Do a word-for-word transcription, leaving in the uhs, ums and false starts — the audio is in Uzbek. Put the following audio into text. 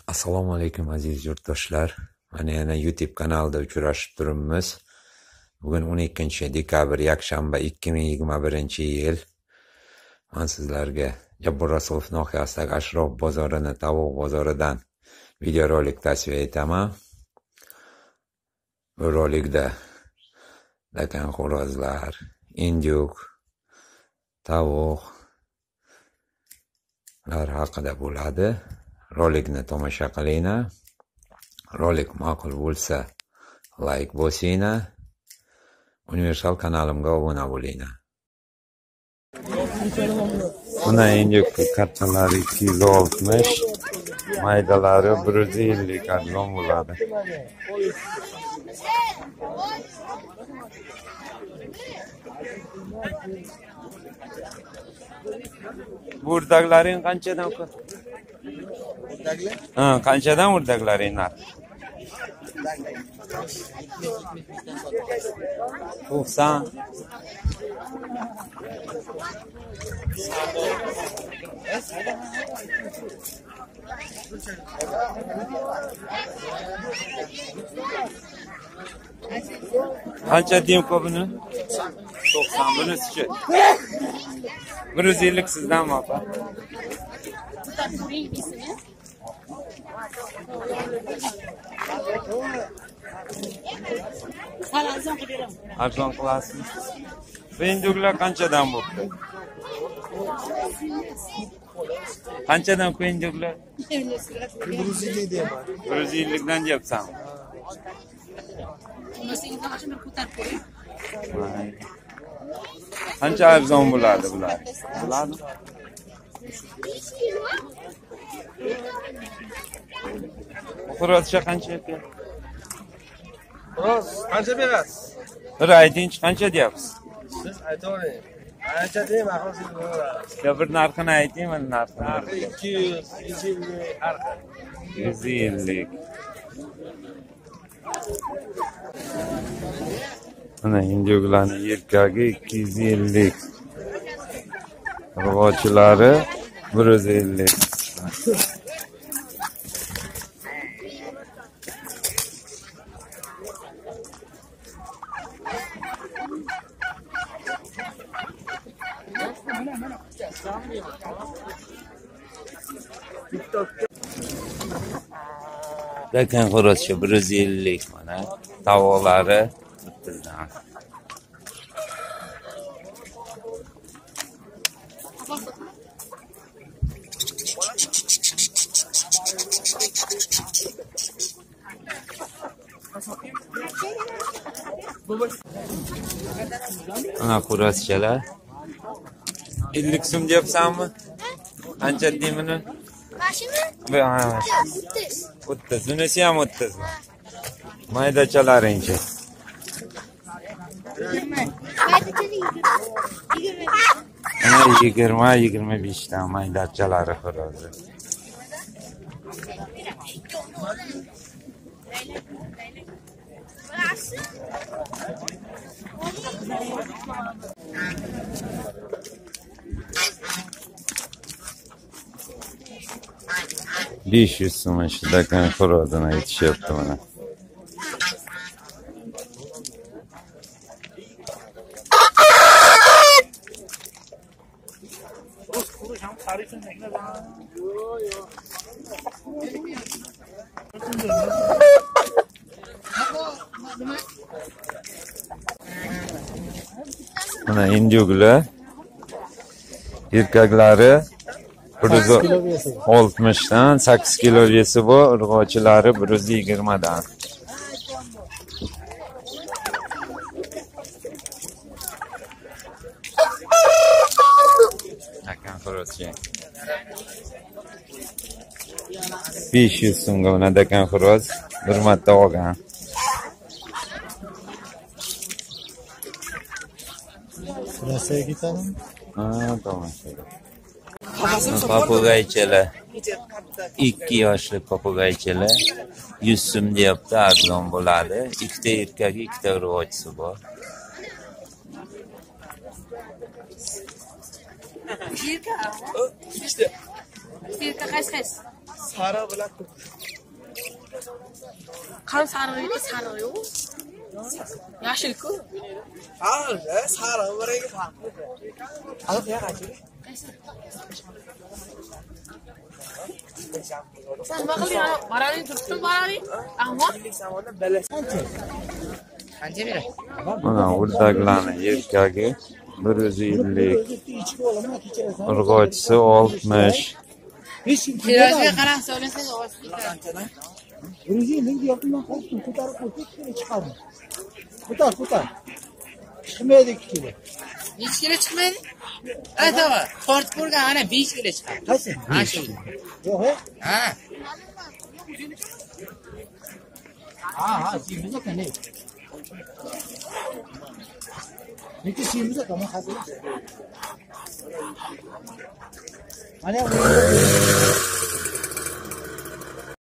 Assalomu alaykum aziz yurtdoshlar. Mana yana YouTube kanalida uchrashib turibmiz. Bugun o'n ikkinchi dekabr yakshanba ikki ming yigirma birinchi yil. Men sizlarga Jabbor Rasulov nohiyasidagi Ashrof bozorini, tovuq bozoridan videorolik tasvir etaman. Bu rolikda dakan xo'rozlar, indyuk, tovuqlar haqida bo'ladi. Rolikni tomosha qilinglar. Rolik ma'qul bo'lsa like bosinglar. Universal kanalimga obuna bo'linglar. Buna indyuk kattalari ikki yuz oltmish, maydalari bir yuz ellik arzon bo'ladi. Burdaklaring qanchadan? Ha, qanchadan urdaklaring narx? to'qson. Qancha deyim ko'pini? to'qson bunisi-chi? bir yuz ellik sizdanmi opa? Arzon qilasizmi? Bu indyuklar qanchadan bo'pti? Qanchadan bu indyuklar? bir yuz ellik deyman. bir yuz ellik dan deyapsan. Qancha arzon bo'ladi bular? Bo'ladi? Xo'rozcha qancha ekan? Xo'roz qancha berasiz? Bir aytingchi, qancha deyapsiz? Siz aytavering. Qancha deyman, axir siz berasiz. Ya bir narxini ayting, men narxini. ikki yuz, yuz ellik har xil. yuz ellik. Mana indyuklarning erkagi ikki yuz ellik. Urg'ochilari bir yuz ellik. Dakan xo'rozcha bir yuz ellik mana. Tovoqlari bizdan. Ana xo'rozchalar. ellik so'm deyapsanmi? Qancha deymini? Mashimi? Ha, o'ttiz. o'ttiz. Bunisi ham o'ttiz. Maydachalaringchi. Ana yigirma, yigirma besh ta maydachalari xo'rozi. besh yuz so'm shu dakan xo'rozini aytishyapti mana. Mana indyuklar erkaklari bir yuz oltmish dan, sakkiz kilo vesi bor, urg'ochilari bir yuz yigirma dan. Dakan xo'rozcha. besh yuz so'mga mana dakan xo'roz bir marta olgan. Rossiyaga ketadimi? Ha, tamom. Papugaychalar. ikki yoshli papugaychalar yuz so'm deyapti, arzon bo'ladi. Ikkita erkagi, ikkita urg'ochisi bor. Yirka. İşte. Yirka kaç kaç? Sara bilan qani sariq sariq yo'q. Yashil-ku. Ha, sara biriga farqli. Hali yo'q achi. Sen baqili baraling turibsan baraling. Ammo samodan balas. qancha beradi? Mana o'rdaklarni erkagi bir yuz ellik, urg'ochisi oltmish. Kiloga qarab so'rasangiz oshdi. bir yuz ellik deyapman, qo'ydim, ko'tarib qo'yib chiqardim. Ko'tar, ko'tar. Chiqmaydi ikki kilo. Necha kilo chiqmaydi? Aytava, tortib ko'rgan ana besh kilo chiqadi. Qaysi? Ha shu. Yo'q, Ha. ha, ha, siyimiz ekan, ne? Necha siyimiz ekan, men hozir. Mana bu